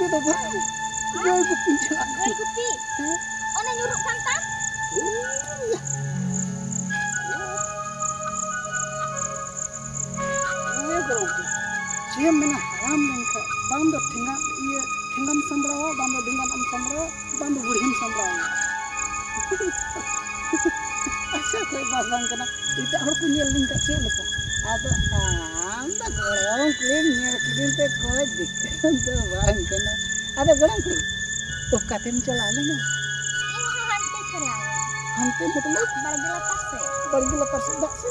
ᱫᱚ ᱵᱟᱝ ᱜᱟᱹᱭ ᱜᱩᱯᱤ ᱪᱟᱞᱟᱜ ᱜᱟᱹᱭ ᱜᱩᱯᱤ ᱚᱱᱮ ᱧᱩᱨᱩᱜ ᱠᱟᱱ ᱛᱟᱢ ᱪᱮᱫ ᱢᱮᱱᱟ ᱦᱟᱲᱟम ᱞᱮᱱᱠᱷᱟᱱ ᱵᱟᱝ ᱫᱚ ᱴᱷᱮᱸᱜᱟᱢ ᱥᱟᱢᱵᱲᱟᱣᱟ ᱵᱟᱝ ᱫᱚ ᱰᱮᱸᱜᱟᱢ ᱥᱟᱢᱵᱲᱟᱣᱟ ᱵᱟᱝ ᱫᱚ ᱵᱩᱲᱦᱤᱢ ᱥᱟᱢᱵᱲᱟᱣᱟ ᱟᱪᱪᱷᱟ ᱠᱚᱭ ᱵᱟᱝ ᱠᱟᱱᱟ ᱮᱴᱟᱜ ᱦᱚᱲ ᱠᱚ ᱧᱮᱞ ᱞᱤᱧ ᱠᱷᱟᱱ ᱪᱮᱫ ᱞᱮᱠᱟ ᱟᱫᱚ ᱟᱢ ᱫᱚ ᱜᱚᱲᱚᱢ ᱠᱩᱲᱤᱢ ᱧᱮᱞ ᱠᱤᱫᱤᱧ ᱛᱮ ᱠᱚᱭ ᱫᱤᱠᱠᱟᱹᱛ ᱫᱚ ᱵᱟᱝ ᱠᱟᱱᱟ ᱟᱫᱚ ᱜᱚᱲᱚᱢ ᱠᱩᱲᱤ ᱚᱠᱟᱛᱮᱢ ᱪᱟᱞᱟᱣ ᱞᱮᱱᱟ ᱤᱧ ᱦᱚᱸ ᱦᱟᱱᱛᱮ ᱪᱟᱞᱟᱣ ᱦᱟᱱᱛᱮ ᱢᱚᱛᱞᱚᱵ ᱵᱟᱲᱜᱮ ᱞᱟᱛᱟᱨ ᱥᱮᱫ ᱫᱟᱜ ᱥᱮ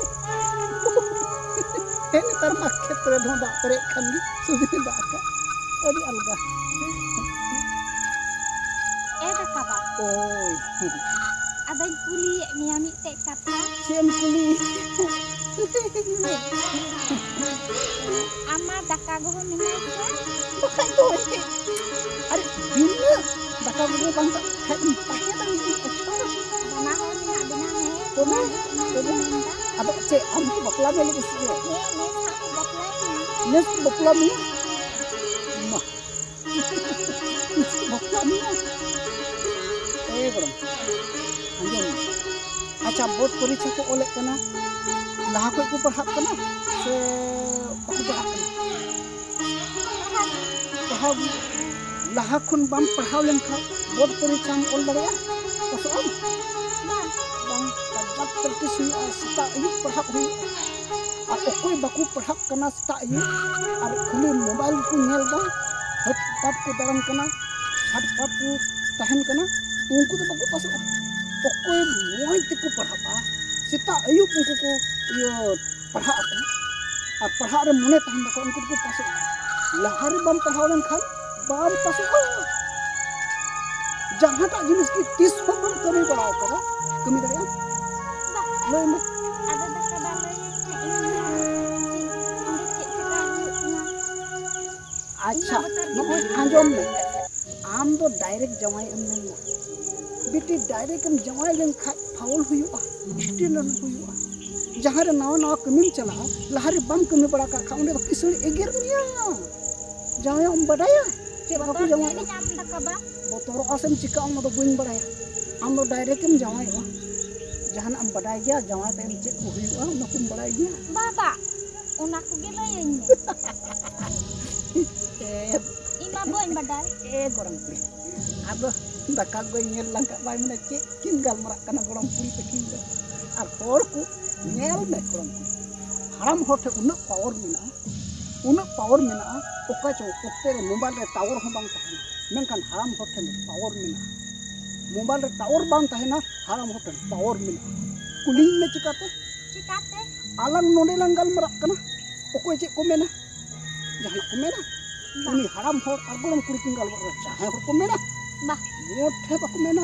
ᱱᱮᱛᱟर ᱢᱟ ᱠᱷᱮᱛ ᱠᱚᱨᱮ ᱦᱚᱸ ᱫᱟᱜ ᱯᱮᱨᱮᱡ ᱠᱷᱟᱱ ᱜᱮ ᱥᱩᱫᱷᱤ ᱫᱟᱜ ᱠᱟᱜ ᱟᱹᱰᱤ ᱟᱞᱜᱟ ᱫᱟᱠᱟ ᱵᱟ ᱳᱭ ᱟᱫᱚᱧ ᱠᱩᱞᱤᱭᱮᱫ ᱢᱮᱭᱟ ᱢᱤᱫᱴᱮᱡ ᱠᱟᱛᱷᱟ ᱪᱮᱫ ᱮᱢ ᱠᱩᱞᱤ ᱟᱢᱟᱜ ᱫᱟᱠᱟ ᱜᱚᱦᱚ ᱢᱮᱱᱟᱜ ᱥᱮ ᱵᱟᱠᱷᱟᱡ ᱫᱚ ᱟᱨ ᱵᱤᱱᱟᱹ ᱫᱟᱠᱟ ᱜᱚᱜᱚ ᱵᱟᱝ ᱠᱷᱟᱡ ᱮᱢ ᱛᱟᱦᱮᱸ ᱫᱟᱲᱮᱭᱟᱜᱼᱟ ᱟᱪᱪᱷᱟ ᱵᱟᱱᱟ ᱦᱚᱲ ᱢᱮᱱᱟᱜ ᱵᱮᱱᱟ ᱦᱮᱸ ᱛᱚᱵᱮ ᱚᱱᱟᱜᱤᱧ ᱢᱮᱱᱫᱟ ᱟᱫᱚ ᱪᱮᱫ ᱟᱢ ᱠᱚ ᱵᱟᱯᱞᱟ ᱢᱮ ᱞᱟᱹᱜᱤᱫ ᱥᱮ ᱪᱮᱫ ᱦᱮᱸ ᱱᱮᱥ ᱦᱟᱸᱜ ᱠᱚ ᱵᱟᱯᱞᱟᱭᱤᱧᱟ ᱱᱮᱥ ᱠᱚ ᱵᱟᱯᱞᱟ ᱢᱮᱭᱟ ᱦᱮᱸ ᱢᱟ ᱱᱮᱥ ᱠᱚ ᱵᱟᱯᱞᱟ ᱢᱮᱭᱟ ᱜᱚᱲᱚᱢ ᱟᱸᱡᱚᱢ ᱢᱮ ᱟᱪᱪᱷᱟ ᱵᱳᱨᱰ ᱯᱚᱨᱤᱠᱠᱷᱟ ᱠᱚ ᱚᱞᱮᱫ ᱠᱟᱱᱟ ᱞᱟᱦᱟ ᱠᱷᱚᱡ ᱠᱚ ᱯᱟᱲᱦᱟᱜ ᱠᱟᱱᱟ ᱥᱮ ᱵᱟᱠᱚ ᱯᱟᱲᱦᱟᱜ ᱠᱟᱱᱟ ᱯᱟᱲᱦᱟᱣ ᱜᱮ ᱞᱟᱦᱟ ᱠᱷᱚᱱ ᱵᱟᱢ ᱯᱟᱲᱦᱟᱣ ᱞᱮᱱᱠᱷᱟᱱ ᱵᱳᱨᱰ ᱯᱚᱨᱤᱠᱠᱷᱟᱢ ᱚᱞ ᱫᱟᱲᱮᱭᱟᱜᱼᱟ ᱯᱟᱥᱚᱜ ᱟᱢ ᱵᱟᱝ ᱠᱟᱡᱟᱠ ᱯᱨᱮᱠᱴᱤᱥ ᱦᱩᱭᱩᱜᱼᱟ ᱥᱮᱛᱟᱜ ᱟᱹᱭᱩᱵ ᱯᱟᱲᱦᱟᱜ ᱦᱩᱭᱩᱜᱼᱟ ᱟᱨ ᱚᱠᱚᱭ ᱵᱟᱠᱚ ᱯᱟᱲᱦᱟᱜ ᱠᱟᱱᱟ ᱥᱮᱛᱟᱜ ᱟᱹᱭᱩᱵ ᱟᱨ ᱠᱷᱟᱹᱞᱤ ᱢᱳᱵᱟᱭᱤᱞ ᱠᱚ ᱧᱮᱞᱫᱟ ᱦᱟᱴ ᱯᱟᱴ ᱠᱚ ᱫᱟᱬᱟᱱ ᱠᱟᱱᱟ ᱦᱟᱴ ᱯᱟᱴ ᱠᱚ ᱛᱟᱦᱮᱱ ᱠᱟᱱᱟ उनको तो बाको पासोगा ओकोय मोय तेको पढ़ापा सेता अयुब उनको को यो पढ़ा आता और पढ़ा रे मने तहन बाको उनको को पासोगा लहारे बम पढ़ाव लन खान बम पासोगा जहाटा जिनिस की 30 बम कमी बढ़ाओ करा कमी दरिया लो में ada daka balainya ini cek अच्छा नोय आंजोम में आम दो डायरेक्ट जमाई अमना बेटी डायरेक्ट हम जमाई लेन खा फाउल हुआ स्टिल न हुआ जहां रे नवा नवा कमी चला लहारी बम कमी बड़ा का खाउंडे किसुन एगेर मिया जमाई हम बडाया चे बाको जमाई am daka ba बोतोर असम चिका हम तो बुइन बडाया हम तो डायरेक्ट हम जमाई वा जहां हम बडाय गया जमाई ते चे को हुआ न कुम बडाय गया बाबा una ko ge layin ima boin badal gorang puri ado daka go nyel lang ka bay mena ci kin gal marak kana gorang puri takin do ar hor ku nyel me gorang puri haram hote unak power mena oka cho okte re mobile re tower ho bang tahena menkan haram hote power mena mobile re tower bang tahena haram hote power mena kuling me cikate alang node lang gal marak kana okoy ci ko mena jahan ko mena ini haram hor ar gorang puri tinggal bar jahan hor ko mena bah मोठे बाको मेना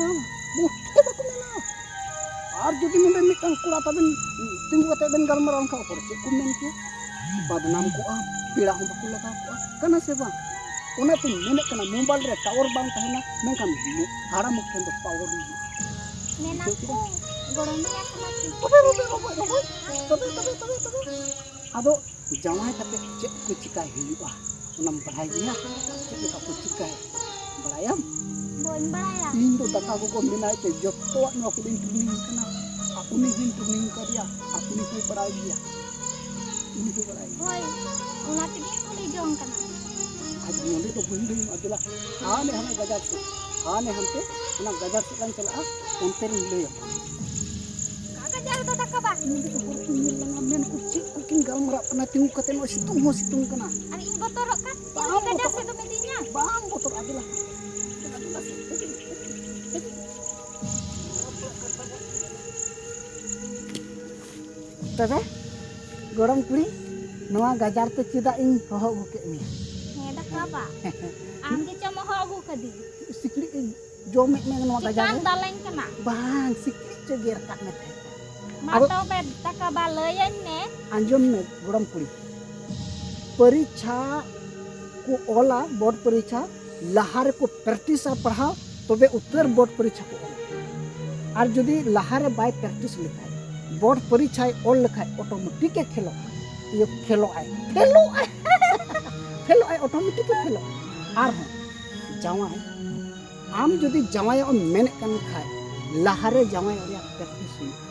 और जुदी नोंडे mitten कुड़ा तबन तिंगु कते Ben गलमरान का ऊपर चे कुमेन के बदनाम को आ पीड़ा हो बाको लगा को कना से बा ओने तो मेने कना मोबाइल रे टावर बांग तहना मेनकन हाराम ठेन दो पावर मेना को गरम या कना तबे आदो जमाय कते चे को चिकाय हुआ ओनम पढ़ाई गया चे को चिकाय बड़ायम बोन बड़ाया इन तो दका को मिनाय ते जत्तो नो को दिन ट्रेनिंग कना आपुनी दिन ट्रेनिंग करिया आपुनी को पढ़ाई गया इन को पढ़ाई होय ओना ते कुली जों कना आज मोले तो बुंदी अदला आने हम गजा से आने हमते ना गजा से kan चला उनते ले काका jar तो दका बा इन तो को मिल लंगा मेन को चिक को किन गल मरा कना तिंग कते नो सितुंग कना ari ing botorok kan ini gajah se do medinya bang botor adila तबे गरम कुड़ी नवा गजार ते चिदा इन होहो गुके मी हे दका बा आम के चम हो अगु कदी सिकड़ी जो में नवा गजार kan daleng kana bang सिकड़ी चे गेर काट में थे मातो बे दका बा लयन ने अंजम में गरम कुड़ी परीक्षा को ओला बोर्ड परीक्षा लहारे को प्रैक्टिस पढ़ाओ तबे उत्तर बोर्ड परीक्षा को और जदि लहारे बाय प्रैक्टिस लिखा बोर्ड परीक्षा ऑल लिखा ऑटोमेटिक खेलो ये खेलो आए ऑटोमेटिक खेलो और जावाई आम जुदी जावाई मेन खाए लहारे जावाई प्रैक्टिस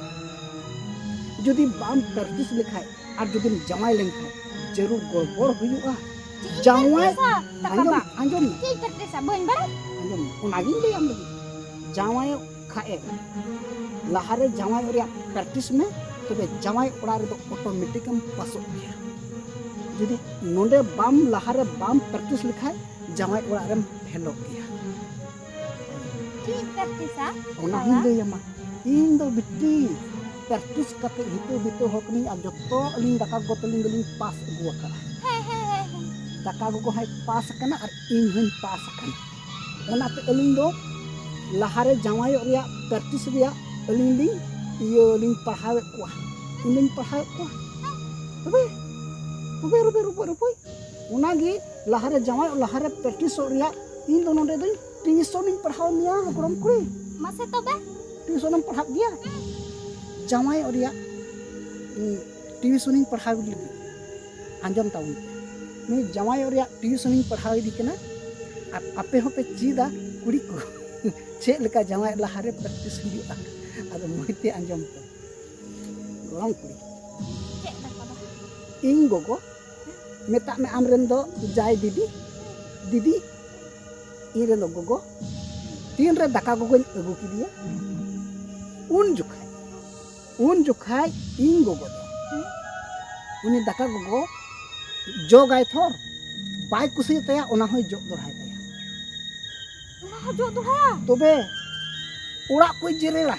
जुदी बाम प्रैक्टिस लेखाय और जुदी जावाई लेन जरूर गड़बड़ हुआ जावाई आंजम आंजम Cik tertesa boin barang. आंजम उनागिन ले आम जावाई खाए लहारे जावाई प्रैक्टिस में तबे जावाई ओड़ा रे ऑटोमेटिक पासो गया जुदी नोंडे बाम लहारे बाम प्रैक्टिस लेखाय जावाई ओड़ा रे फेलो गया Cik tertesa. ओना हिं ले यमा इन दो बिट्टी प्रैक्टिस करते हितो बितो होकनी आ जतो अलिंग दाका गोतलिंग गलिंग पास अगुआ का दाका गो हाय पास कना और इन हन पास कना ओना ते अलिंग दो लहारे जावाई ओरिया प्रैक्टिस रिया अलिंग लिंग इयो लिंग पढ़ावे को इन पढ़ावे को तबे तबे रुपे ओना गी लहारे जावाई लहारे प्रैक्टिस ओरिया इन दो नोंडे दो ट्यूशन इन पढ़ाव मिया गरम कुड़ी Masa to ba? ट्यूशन पढ़ा दिया जावाई ओरिया ट्यूशन पढ़ाव दी आंजम ताउन नु जावाई ओरिया ट्यूशन पढ़ाव दी कना और आपे होपे चीदा कुड़ी को चे लेका जावाई लहारे प्रैक्टिस हुआ अदो मोइते आंजम तो गरम कुड़ी Cik dah ba. इन गोगो मेता में आमरेन दो जाय दीदी दीदी इरे लो गोगो तीन रे दाका गोगो अगु की दिया उन जुखाय इन गोगो उनी दाका गोगो जो गाय थोर बाय कुसी तया ओना होय जो दोराय तया Nah, jo tu ha. तबे ओड़ा कोई जेरेड़ा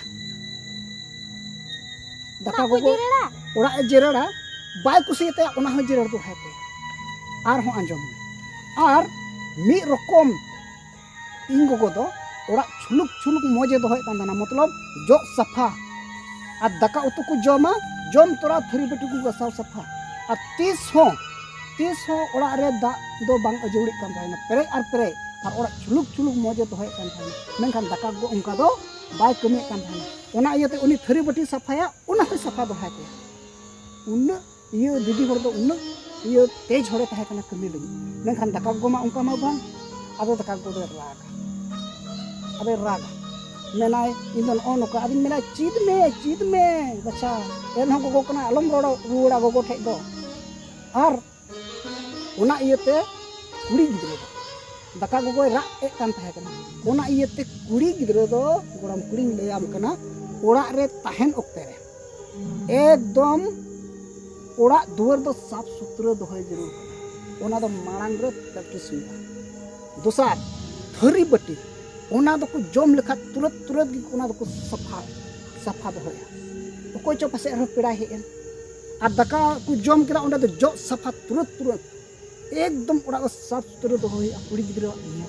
दाका Nak गोगो kujira lah. ओड़ा जेरेड़ा बाय कुसी तया ओना होय जेरेड़ दोराय तया आर हो आंजम आर मी रकम इन गोगो दो ओड़ा छुलुक छुलुक मजे दोहय ताना मतलब जो सफा और दाका उतु को जमा जम तोरा थरी बेटी को गसाव सफा और 30 हो ओड़ा रे दा दो बांग अजौड़ी कान थायना पेरे और ओड़ा छुलुक छुलुक मजे दोहय कान थायना मेनखान दाका गो उनका दो बाय कमी कान थायना ओना इयते उनी थरी बेटी सफाया ओना हो सफा दोहय ते उन इयो दीदी हर दो उन इयो तेज हरे ताहे काना कमी लगी मेनखान दाका गो मा उनका मा बांग आदो दाका गो दो रागा अबे रागा मेनाय इंदन ओनका अदिन मेना चीद में बच्चा एन हो गोगो कना अलम रोड़ा रुड़ा गोगो ठे दो और ओना इयते कुड़ी गिद्रे दो दाका गोगो रा ए कान थाहे कना ओना इयते कुड़ी गिद्रे दो गोड़म कुड़ी लेयाम कना ओड़ा रे ताहेन ओक्ते रे एकदम ओड़ा दुआर दो साफ सुथरा दोहय जरूर कना ओना दो मांग रे प्रैक्टिस हुआ दोसार थरी बटी ओना दो को जम लेखा तुरंत गी ओना दो को सफा दोहया ओकोय चो पासे रो पेड़ा हेन आ दाका को जम केदा ओंडा दो जो सफा तुरंत एकदम ओड़ा दो साफ सुथरा दोहया कुड़ी गिद्रा निया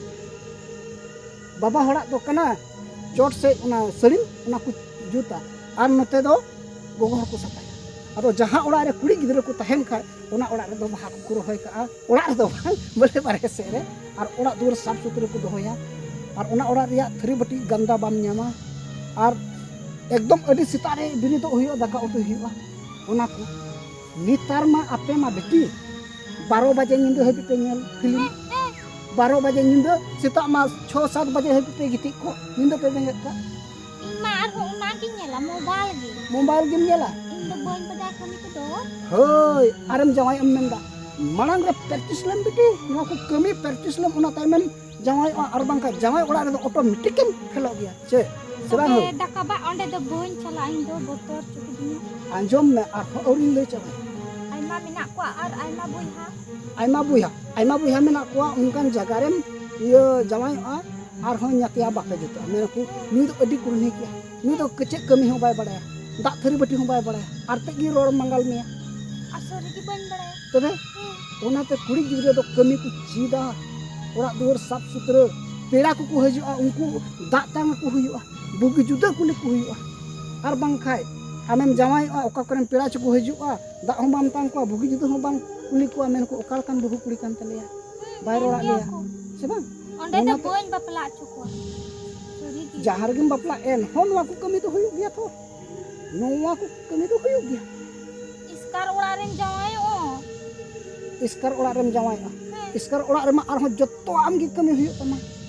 बाबा हड़ा दो कना चोट से ओना सड़ी ओना को जूता और नते दो गोगो को सफाया अदो जहां ओड़ा रे कुड़ी गिद्रा को तहन खा ओना ओड़ा रे दो बाहा को रोहय का ओड़ा रे दो बोले बारे से रे और ओड़ा दूर साफ सुथरा को दोहया और ओना ओड़ा रिया थरी बटी गंदा बाम न्यामा और एकदम अडी सितारे बिनी तो हुयो दाका उतु हुयो ओना को नितार मा आपे मा बेटी 12 बजे निंद हबी पे नेल फिल्म 12 बजे निंद सिता मा 6-7 बजे हबी पे गिति को निंद पे बेंगत का Ima arho una ki nyala mobile game नेला Indo boin pada kami ko do. होय आरम जवाई अम्मेंदा मांग रे प्रैक्टिस लम बेटी नो को कमी प्रैक्टिस लम ओना ताइमन जवाई और बांका जवाई ओड़ा रे ऑटोमेटिक फेलो गया से सेबान हो Tobe daka ba onde do boin chala indo botor cukup dunia. आंजम में आ औरी ले चबा Aima minak ko ar aima buiha. आइमा बुया मेना को उनकान जगह रे ये जवाई और हो न्यातिया बाके जतो मेरे को नी तो अडी कुरनी किया नी तो कचे कमी हो बाय बड़ाया दा थरी बटी हो बाय बड़ाया आरते गी रोड मंगल में Asori ki boin bada. तबे ओनाते कुड़ी गिद्रे दो कमी को चीदा ओड़ा दुआर साफ सुथरा पेड़ा को हजुआ उनको दाग तांग को हुआ बुगी जुदा कुली को हुआ और बांखाय आमेम जवाई ओका करन पेड़ा को हजुआ दाग हो बाम तांग को बुगी जुदा हो बांग कुली को आमेन को ओकाल कान बुगु कुड़ी कान तलेया बाय रोड़ा लिया से बांग Onde do boin bapla cukup. Sori ki. जहार गिम बपला एन हो नवा को कमी तो हुई गया तो नवा को कमी तो हुई गया Iskar ora ren jawai o. इसकर ओड़ा रेम जवाई इसकर ओड़ा रे मा आर हो जत्तो आम गी कमी हुई तमा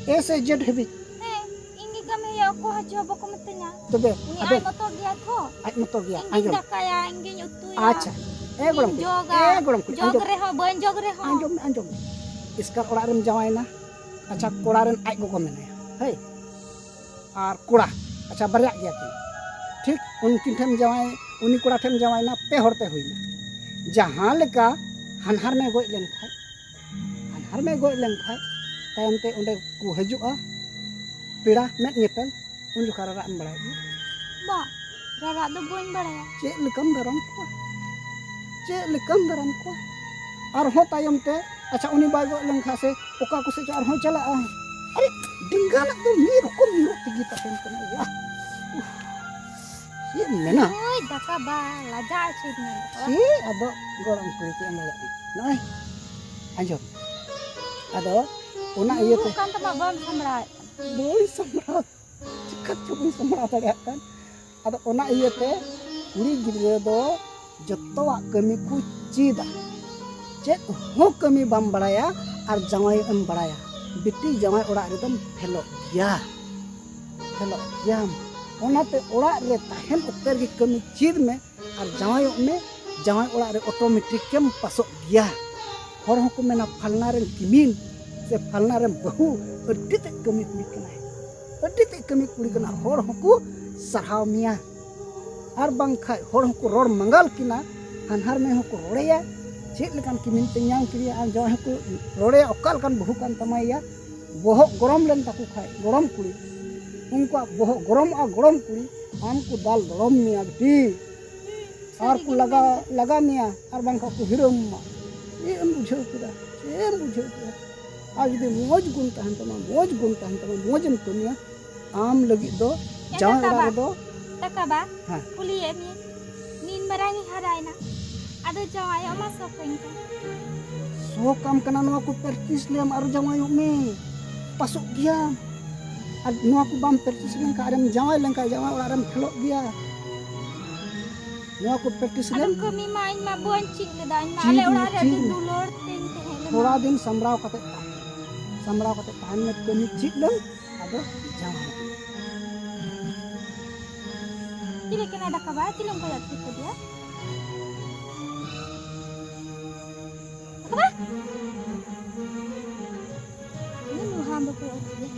ए से जेड हेबी इंगी kami ya aku aja bako metenya. तबे Ini अबे ay motor dia ko. आज motor gya Ingi anjom dakaya ingi utu ya. अच्छा ए गोरम Joga. ए गोरम Jog reho ban jog reho. anjom इसका कोड़ा रेम जावाइना अच्छा कोड़ा रेन आज को मेना है और कोड़ा अच्छा बरिया गया की ठीक उनकी ठेम जावाई उनी कोड़ा ठेम जावाइना पे हरते हुई जहाँ लेका हनहार में गोय लेन खाय हनहार में गोय लेन खाय तायमते उंडे को हजुआ पेड़ा में नेपल उन जो खरा राम बड़ाय Ba, rara do boin baraya. चे लकम दरम को और हो तायमते अच्छा उनी बाय गोय लेन खासे ओका कुसे चार हो चला अरे डिंगाना तो मीर तिगी तहन कना या ये मेना Oi, daka ba, laja chidna. si ado gorang kulit yang layak nah anjom ado una iya teh Bukan tempat bom samrai. boy samrat cekat pun samrat ada kan ado una iya teh kuri gidra do jotowa kami ku cida cek ho kami bam baraya ar jawai em baraya biti jawai orak redom felok ya ओनाते ओड़ा रे ताहेन उत्तर की कमी चीज में और जवाई ओड़ा रे automatic केम पासो गया हर हको मेना फलना रे किमिन से फलना रे बहु अड्डी ते कमी कुड़ी कना हर हको सरहाव मिया और बंखाय हर हको रोड मंगल किना हनहार में हको रोड़ेया चेक लेकान किमिन ते न्याम किरिया और जवाई हको रोड़ेया ओकाल कान बहु कान तमाया बोहो गरम लेन ताकू खाय गरम कुड़ी उनका बहुत गरम कुड़ी आम को दाल गरम मिया दी और को लगा मिया और बांका को हिरम ये हम बुझे किदा आज दे मोज गुण तहन मोज हम कमिया आम लगी दो जान ओड़ा दो Takaba. हां Kuli ya min marangi haraina. Ada jawai ama sopengka. सो काम कना नवा को प्रैक्टिस लेम और जमायो में पासो गया और नवा को बाम प्रैक्टिस लेन का आरम जवाई और आरम फेलो गया नवा को प्रैक्टिस लेम Ada kami main ma boncing ke dan ma ale ora re dulur ting teh. थोड़ा दिन समराव कते तान में कमी चीज लेम आदो जवाई Cile kena dakaba cilung koyak gitu dia. Apa? Ini nuham berkoyak dia.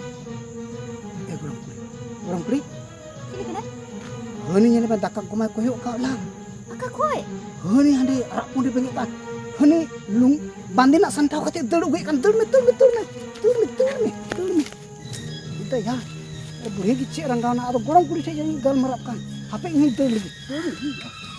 orang kuri Cile kena? hani nyane ba dakak komai koyo ka lang Akak koi. hani hande arak pun di bengit kan hani lung bandina santau kate dulu gue kan tur me itu ya buri gici ranggauna ado gorang kuri saya gal merapkan apa ini dulu